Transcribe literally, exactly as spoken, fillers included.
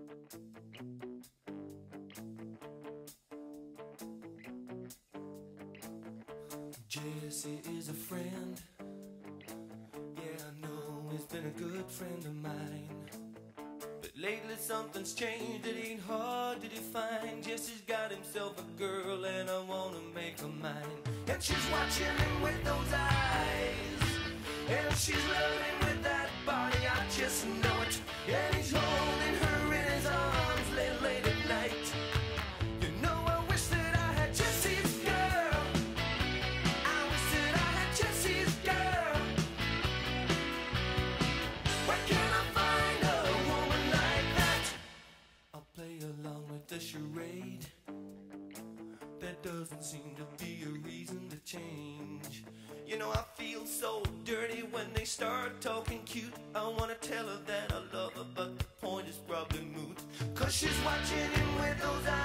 Jesse is a friend. Yeah, I know he's been a good friend of mine. But lately something's changed, it ain't hard to define. Jesse's got himself a girl and I wanna make her mine. And she's watching him with those eyes, and she's loving with that body, I just know it. And he's holding her in his arms late, late at night. You know, I wish that I had Jesse's girl. I wish that I had Jesse's girl. Where can I find a woman like that? I'll play along with the charade. There doesn't seem to be a reason to change. You know, I feel so dirty when they start talking cute. I wanna tell her that I love her, but the point is probably moot. Cause she's watching him with those eyes,